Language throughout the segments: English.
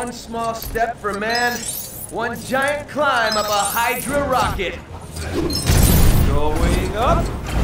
One small step for man, one giant climb up a Hydra rocket. Going up.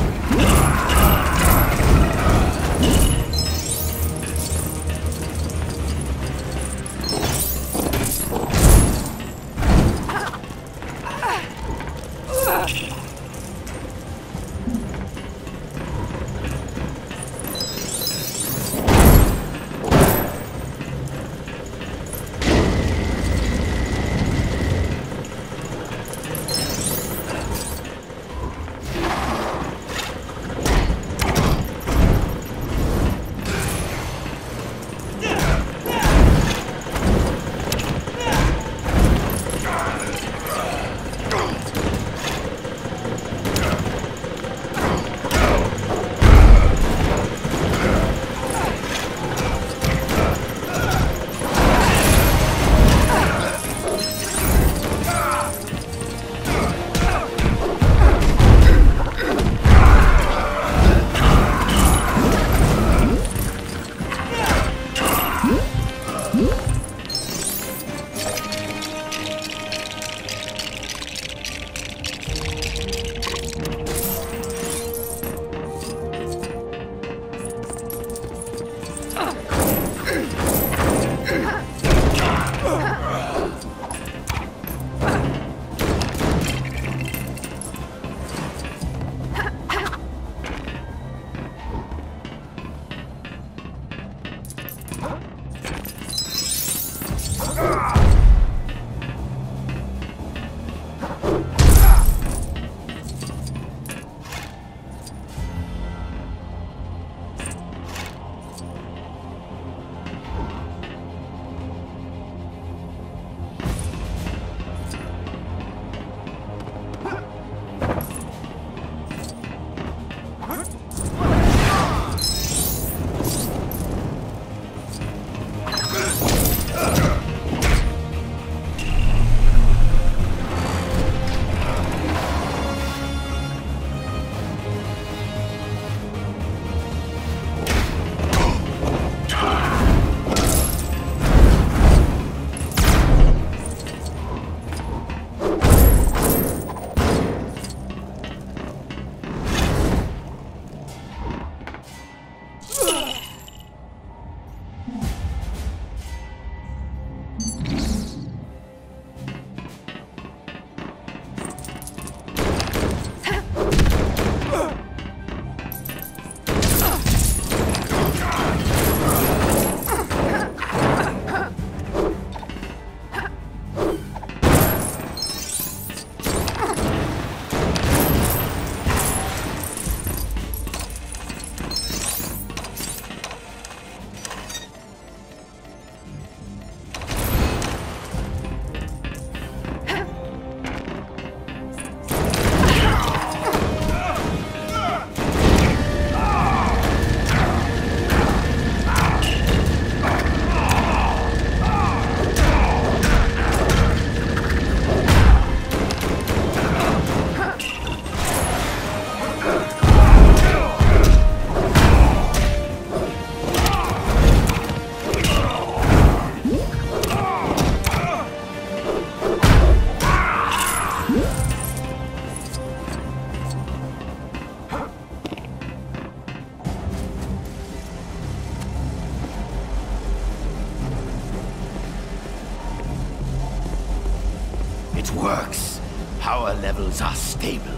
It works. Power levels are stable.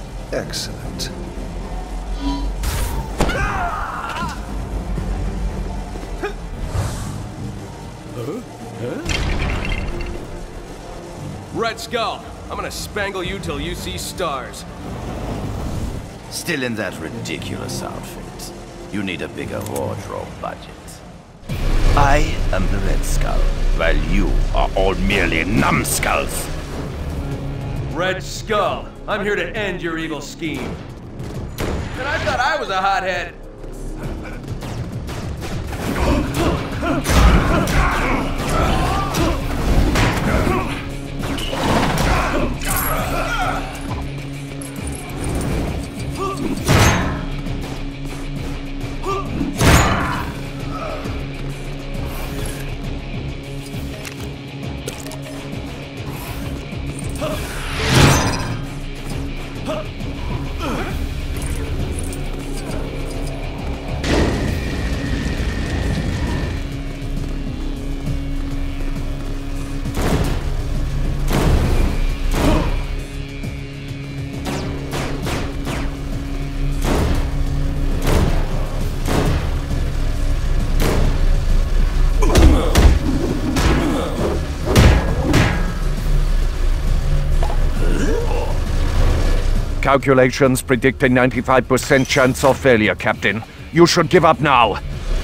Excellent. Red Skull, I'm gonna spangle you till you see stars. Still in that ridiculous outfit. You need a bigger wardrobe budget. I am the Red Skull, while you are all merely numbskulls. Red Skull, I'm here to end your evil scheme. And I thought I was a hothead. calculations predict a 95% chance of failure, Captain. You should give up now.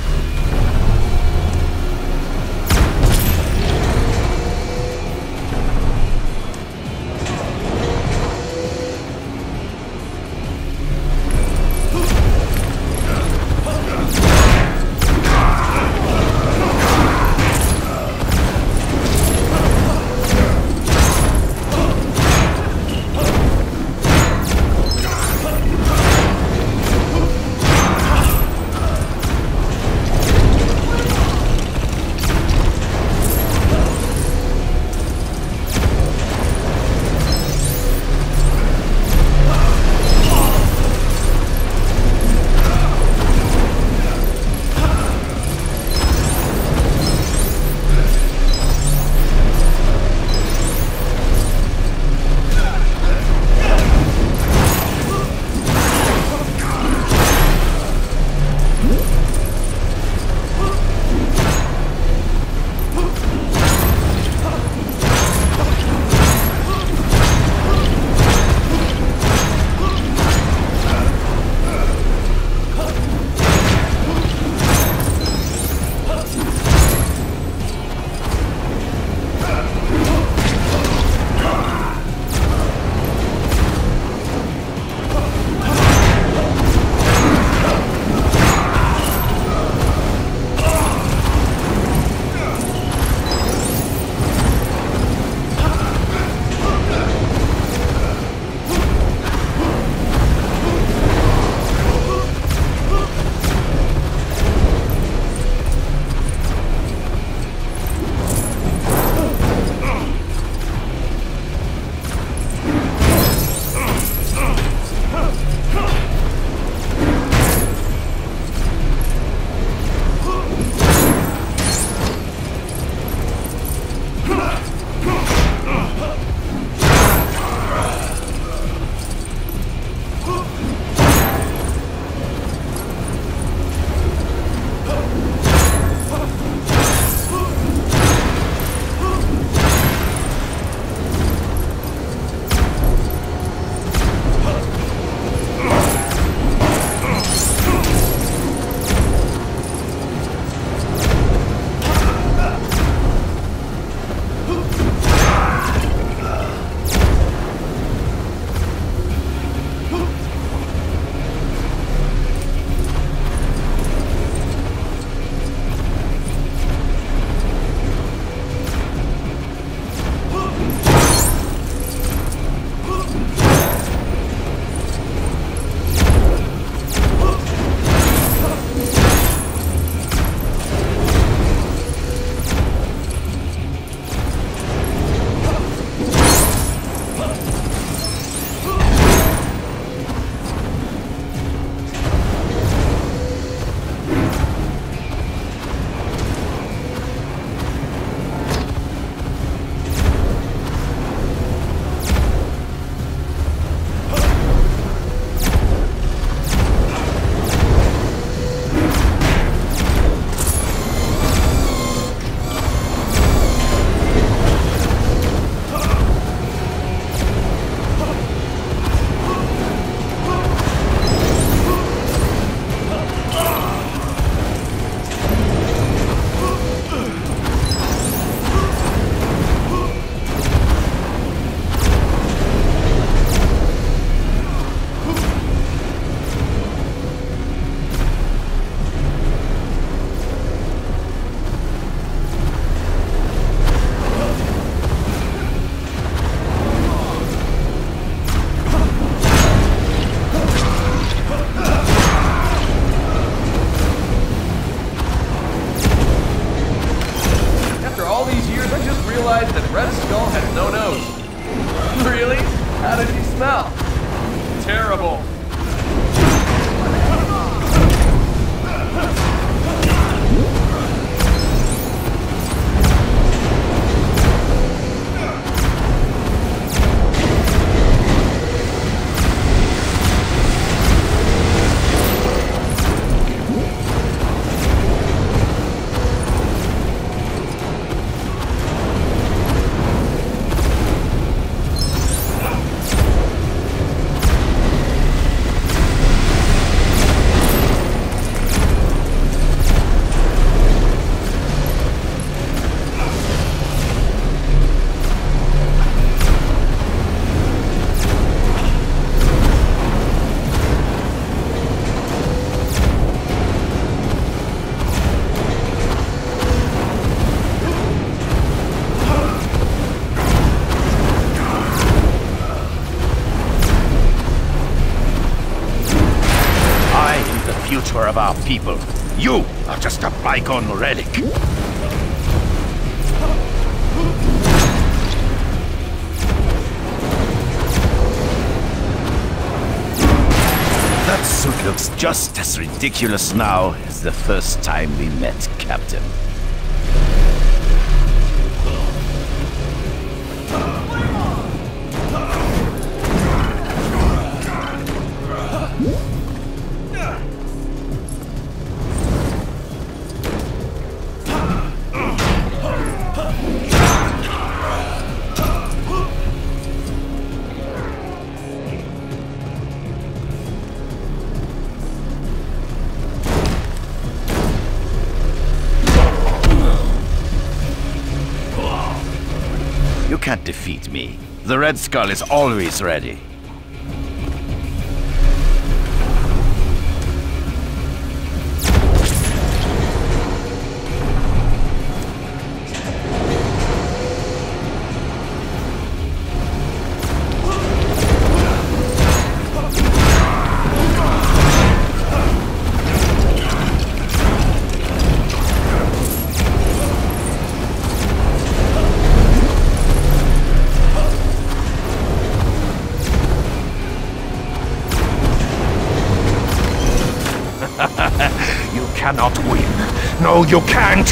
Red Skull has no nose. Really? How does he smell? Terrible. were of our people. You are just a bygone relic. That suit looks just as ridiculous now as the first time we met, Captain. You can't defeat me. The Red Skull is always ready. You cannot win. No, you can't!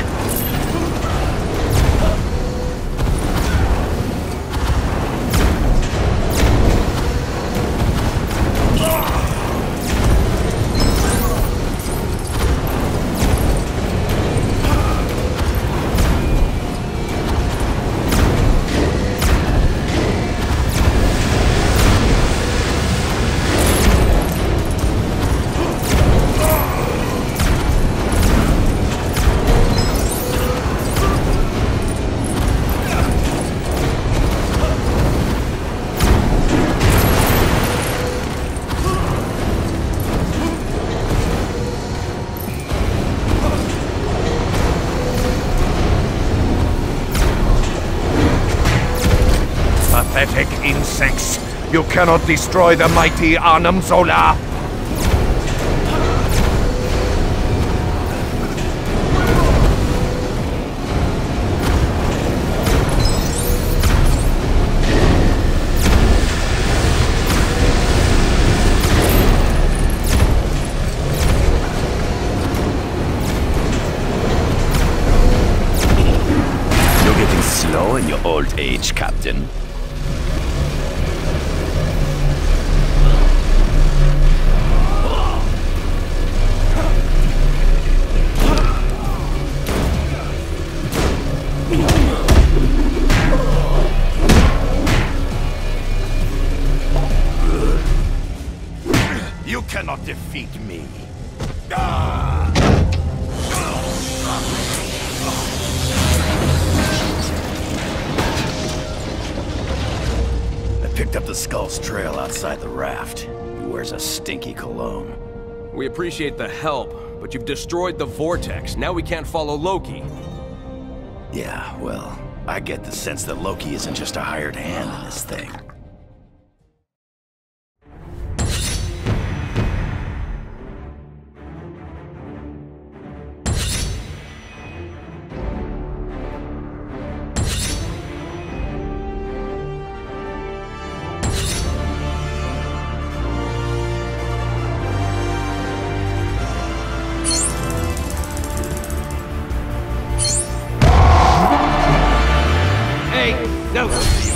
Pathetic insects! You cannot destroy the mighty Arnhem Zola! You're getting slow in your old age, Captain. You cannot defeat me. I picked up the Skull's trail outside the raft. He wears a stinky cologne. We appreciate the help, but you've destroyed the Vortex. Now we can't follow Loki. Yeah, well, I get the sense that Loki isn't just a hired hand in this thing. No!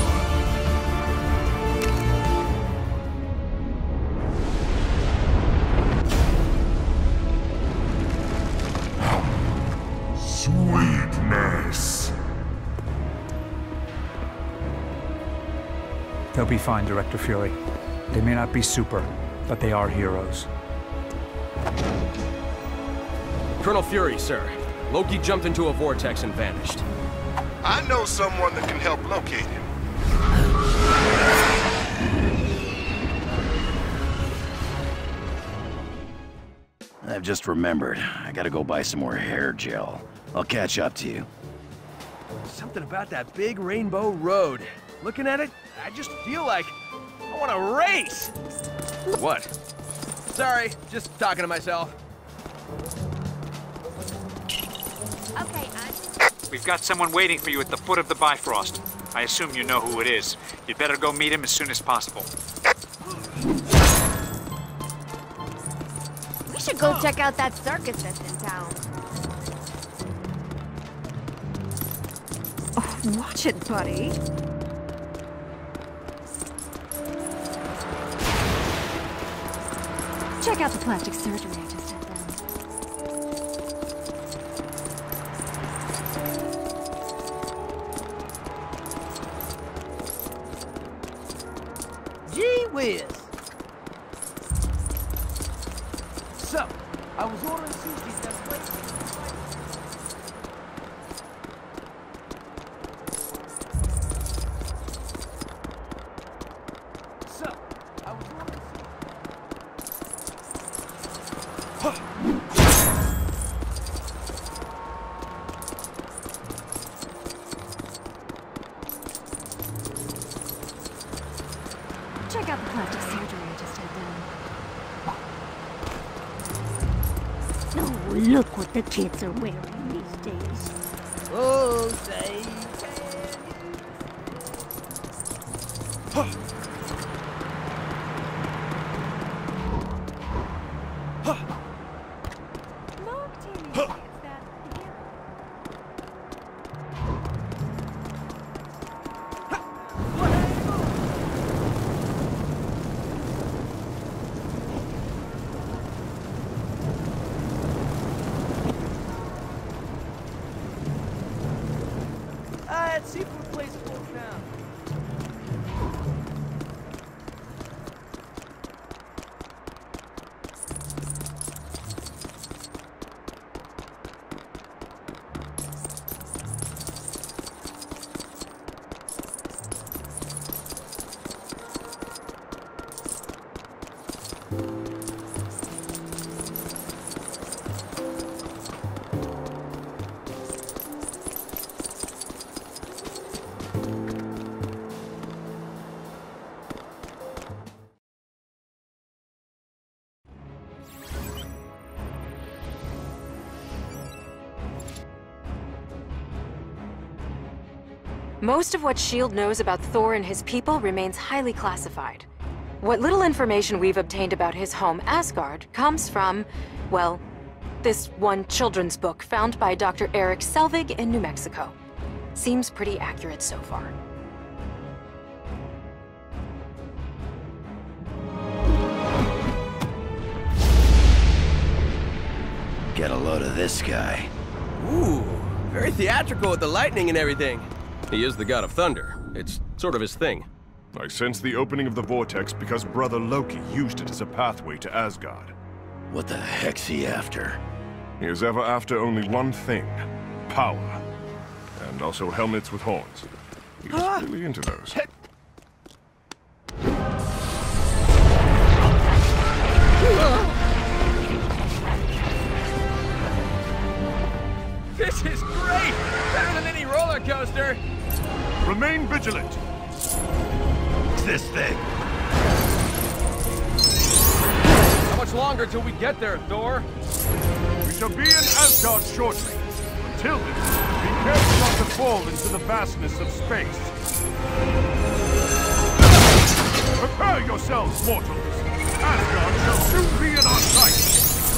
Sweetness. They'll be fine, Director Fury. They may not be super, but they are heroes. Colonel Fury, sir. Loki jumped into a vortex and vanished. I know someone that can help locate him. I've just remembered. I gotta go buy some more hair gel. I'll catch up to you. Something about that big rainbow road. Looking at it, I just feel like I want to race. What? Sorry, just talking to myself. Okay, We've got someone waiting for you at the foot of the Bifrost. I assume you know who it is. You'd better go meet him as soon as possible. we should go check out that circus that's in town. Oh, watch it, buddy. Check out the plastic surgery I just had done. Gee whiz! So, I was ordering sushi at that place. Check out the plastic surgery I just had done. Oh, look what the kids are wearing these days. Oh, say. Look, Timmy, it's that That seafood place is closed down. Most of what S.H.I.E.L.D. knows about Thor and his people remains highly classified. What little information we've obtained about his home, Asgard, comes from, well, this one children's book found by Dr. Eric Selvig in New Mexico. Seems pretty accurate so far. Get a load of this guy. Ooh, very theatrical with the lightning and everything. He is the god of thunder. It's sort of his thing. I sense the opening of the vortex because Brother Loki used it as a pathway to Asgard. What the heck's he after? He is ever after only one thing. Power. And also helmets with horns. He's really into those. This is great! Better than any roller coaster! Remain vigilant! This thing! How much longer till we get there, Thor? We shall be in Asgard shortly. Until then, be careful not to fall into the vastness of space. Prepare yourselves, mortals! Asgard shall soon be in our sight!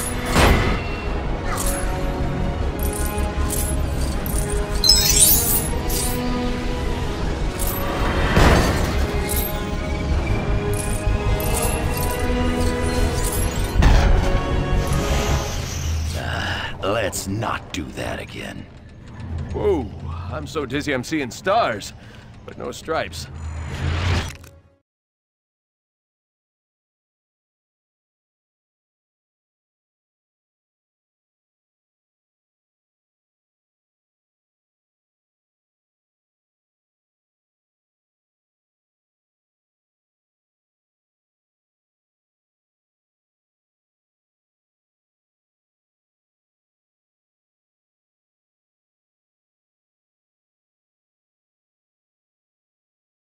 Let's not do that again. Whoa, I'm so dizzy I'm seeing stars, but no stripes.